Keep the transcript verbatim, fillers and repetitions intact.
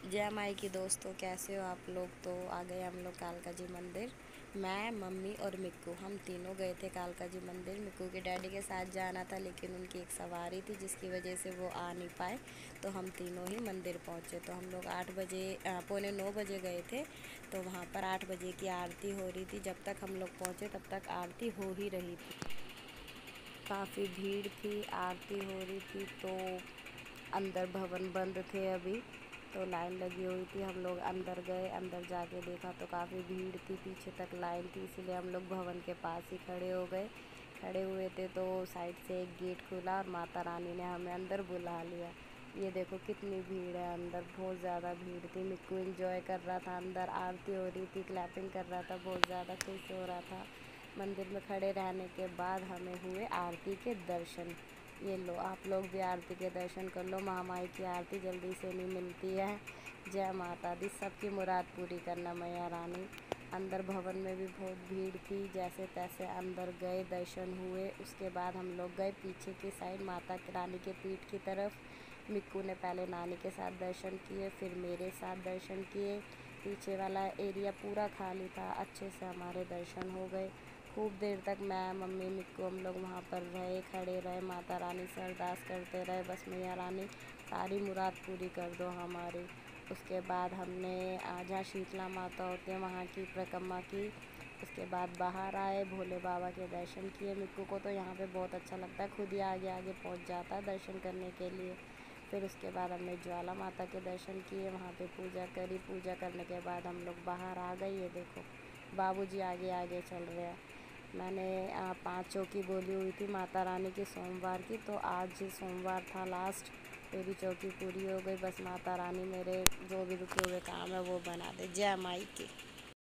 जय माई की दोस्तों, कैसे हो आप लोग। तो आ गए हम लोग कालका जी मंदिर। मैं, मम्मी और मिक्कू, हम तीनों गए थे कालका जी मंदिर। मिक्कू के डैडी के साथ जाना था, लेकिन उनकी एक सवारी थी जिसकी वजह से वो आ नहीं पाए। तो हम तीनों ही मंदिर पहुंचे। तो हम लोग आठ बजे पौने नौ बजे गए थे। तो वहाँ पर आठ बजे की आरती हो रही थी। जब तक हम लोग पहुँचे तब तक आरती हो ही रही थी। काफ़ी भीड़ थी, आरती हो रही थी। तो अंदर भवन बंद थे अभी, तो लाइन लगी हुई थी। हम लोग अंदर गए, अंदर जाके देखा तो काफ़ी भीड़ थी, पीछे तक लाइन थी। इसीलिए हम लोग भवन के पास ही खड़े हो गए। खड़े हुए थे तो साइड से एक गेट खुला और माता रानी ने हमें अंदर बुला लिया। ये देखो कितनी भीड़ है अंदर, बहुत ज़्यादा भीड़ थी। मिक्कू एंजॉय कर रहा था, अंदर आरती हो रही थी, क्लैपिंग कर रहा था, बहुत ज़्यादा खुश हो रहा था। मंदिर में खड़े रहने के बाद हमें हुए आरती के दर्शन। ये लो, आप लोग भी आरती के दर्शन कर लो। महामाई की आरती जल्दी से नहीं मिलती है। जय माता दी, सबकी मुराद पूरी करना मैया रानी। अंदर भवन में भी बहुत भीड़ थी, जैसे तैसे अंदर गए, दर्शन हुए। उसके बाद हम लोग गए पीछे की साइड माता की रानी के पीठ की तरफ। मिक्कू ने पहले नानी के साथ दर्शन किए, फिर मेरे साथ दर्शन किए। पीछे वाला एरिया पूरा खाली था, अच्छे से हमारे दर्शन हो गए। खूब देर तक मैं, मम्मी, मिक्कू हम लोग वहाँ पर रहे, खड़े रहे, माता रानी से अरदास करते रहे, बस मैया रानी सारी मुराद पूरी कर दो हमारी। उसके बाद हमने जहाँ शीतला माता होती है वहाँ की परिक्रमा की। उसके बाद बाहर आए, भोले बाबा के दर्शन किए। मिक्कू को तो यहाँ पे बहुत अच्छा लगता है, खुद ही आगे आगे पहुँच जाता है दर्शन करने के लिए। फिर उसके बाद हमने ज्वाला माता के दर्शन किए, वहाँ पे पूजा करी। पूजा करने के बाद हम लोग बाहर आ गए। ये देखो बाबूजी आगे आगे चल रहे हैं। मैंने पाँच चौकी बोली हुई थी माता रानी की सोमवार की, तो आज सोमवार था लास्ट, मेरी चौकी पूरी हो गई। बस माता रानी मेरे जो भी रुके हुए काम है वो बना दे। जय माई की।